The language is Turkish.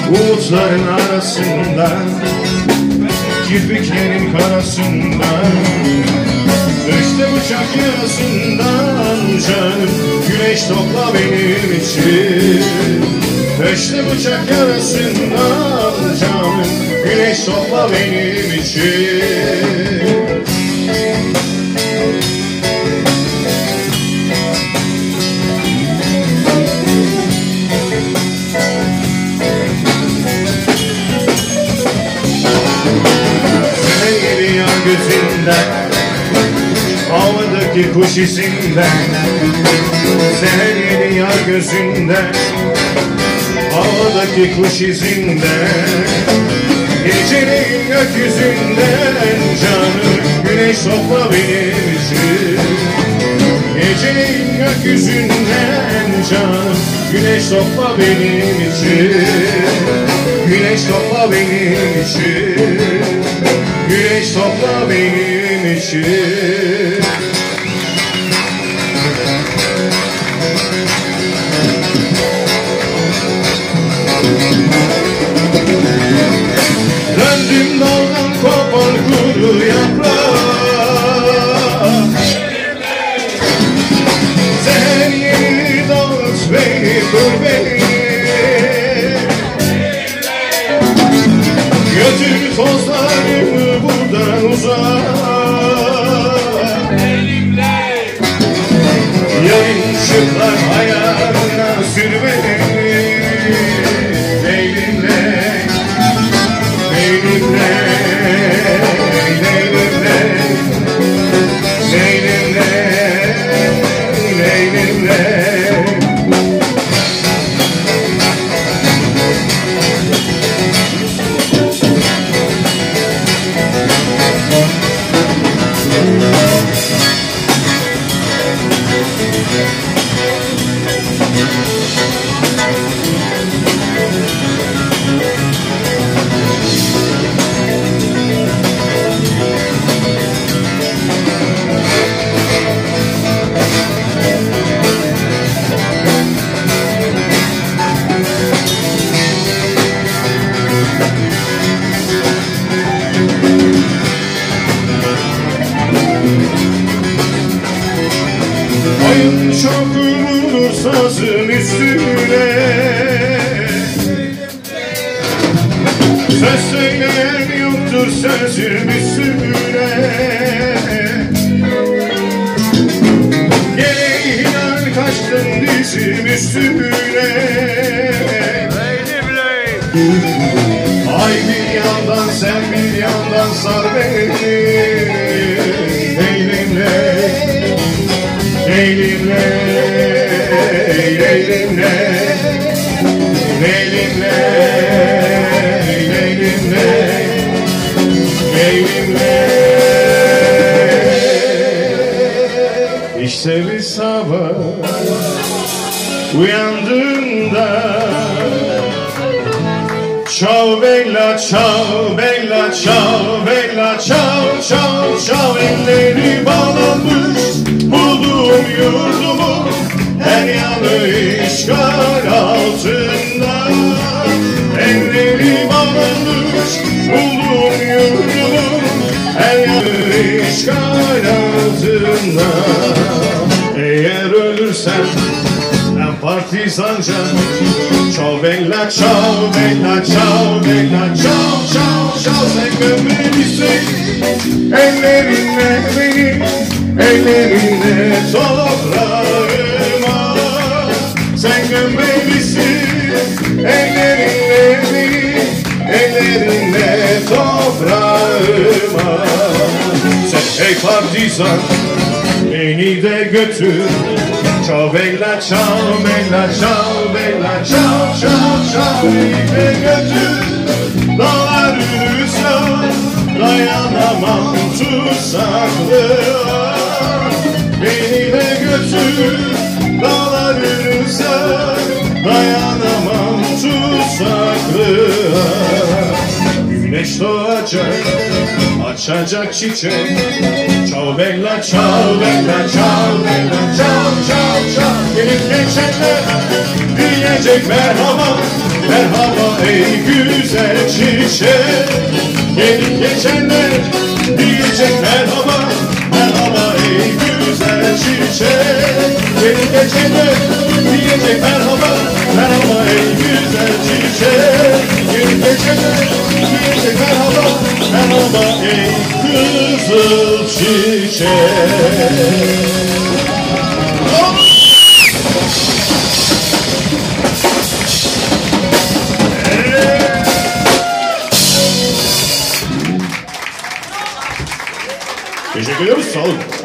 Umutların arasından, kirpiklerin karasından, işte bıçak yarasından canım, güneş topla benim için. İşte bıçak yarasından canım, güneş topla benim için. Gözünden, havadaki kuş izinden, seher yedi yar gözünden, havadaki kuş izinden, geceleyin gökyüzünden canım, güneş topla benim için. Geceleyin gökyüzünden canım, güneş topla benim için. Güneş topla benim için. Güneş topla benim için. Döndüm daldan kopan kuru yaprak, sen yeni dağıt beni, dur beni. Götür tozlarımı buradan uzak, yayın ışıklar ayağına sür beni. Leylimle, leylimle, leylimle, leylimle, leylimle. Ayın çok vurulur sazın üstüne, söz söyleyen yoktur sözün üstüne. Gele inan kaçtın dizim üstüne. Ay bir yandan sen bir yandan sar beni. Leylimle, leylimle, leylimle, leylimle, leylimle, leylimle. İşte bir sabah uyandığımda, ciao bella, ciao bella, ciao bella, ciao, ciao, ciao. Elleri bağlanmış bulduğum yurdumu, her yanı işgal altında. Elleri bağlanmış bulduğum yurdumu, her yanı işgal altında. Eğer ölürsem ben partizanca, ciao bella, ciao bella, ciao bella, ciao, ciao, ciao. Sen gömleğlisin ellerinle beni, ellerinle toprağıma. Sen gömleğlisin ellerinle beni, ellerinle toprağıma. Sen ey partizan beni de götür, ciao bella, ciao bella, ciao bella, ciao, ciao, ciao. Beni de götür dağların üstüne, dayanamam tutsaklığa. Beni de götür dağların üstüne, dayanamam tutsaklığa. Güneş doğacak, açacak çiçek, ciao bella, ciao bella, ciao bella, ciao, ciao, ciao. Gelip geçenler diyecek merhaba, merhaba ey güzel çiçek. Gelip geçenler diyecek merhaba, merhaba ey güzel çiçek. Gelip geçenler diyecek merhaba, merhaba ey güzel çiçek. Gelip geçenler diyecek merhaba, merhaba ey kızıl çiçek. Teşekkür ediyoruz, sağ olun.